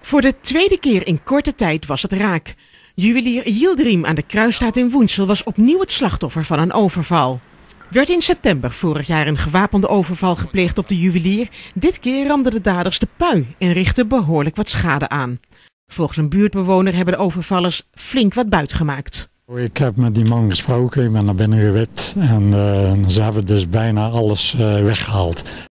Voor de tweede keer in korte tijd was het raak. Juwelier Yildirim aan de Kruisstraat in Woensel was opnieuw het slachtoffer van een overval. Werd in september vorig jaar een gewapende overval gepleegd op de juwelier. Dit keer ramden de daders de pui en richtten behoorlijk wat schade aan. Volgens een buurtbewoner hebben de overvallers flink wat buit gemaakt. Ik heb met die man gesproken, ik ben naar binnen gewipt en ze hebben dus bijna alles weggehaald.